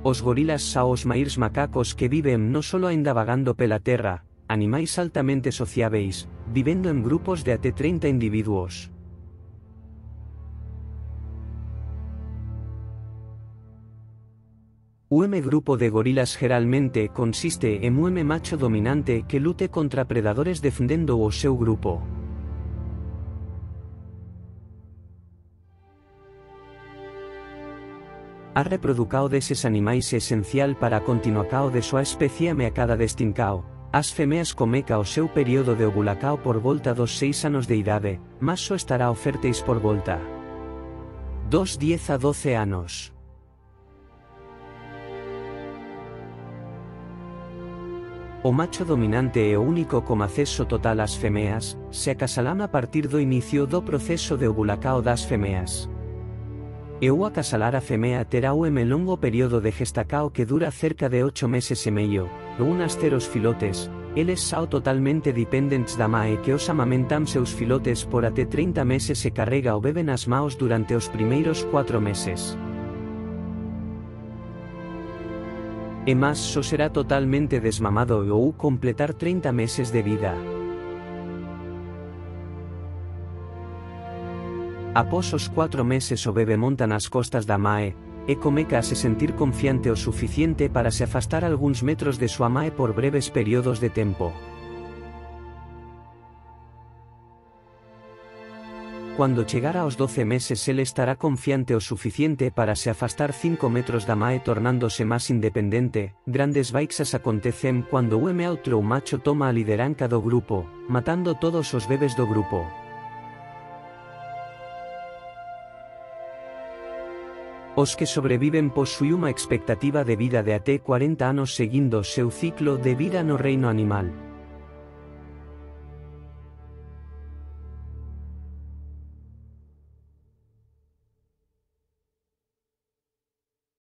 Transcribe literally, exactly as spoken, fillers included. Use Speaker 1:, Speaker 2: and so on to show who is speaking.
Speaker 1: Os gorilas xa os mairs macacos que viven non solo aínda vagando pela terra, animais altamente sociáveis, vivendo en grupos de até treinta individuos. Un grupo de gorilas geralmente consiste en un macho dominante que lute contra predadores defendendo o seu grupo. A reproducao deses animais é esencial para a continuacao de súa especie ameacada de extincao. As femeas comeca o seu período de ovulacao por volta dos seis anos de idade, mas só estará o férteis por volta dos diez a doce anos. O macho dominante é o único con acceso total ás femeas, se acasalan a partir do inicio do proceso de ovulacao das femeas. E o acasalar a femea terá un longo período de gestacao que dura cerca de ocho meses e medio, e unas ceros filotes, eles sao totalmente dependents da mae que os amamentan seus filotes por até treinta meses e carrega o bebe nas maos durante os primeiros cuatro meses. E mas só será totalmente desmamado ou completar treinta meses de vida. Após os cuatro meses o bebe monta nas costas da mae, e comeca a se sentir confiante o suficiente para se afastar algúns metros de súa mae por breves períodos de tempo. Cuando chegar aos doce meses ele estará confiante o suficiente para se afastar cinco metros da mae tornándose máis independente. Grandes baixas acontecen cuando o outro macho toma a lideranca do grupo, matando todos os bebés do grupo. Os que sobreviven posúen unha expectativa de vida de até cuarenta anos seguindo o seu ciclo de vida no reino animal.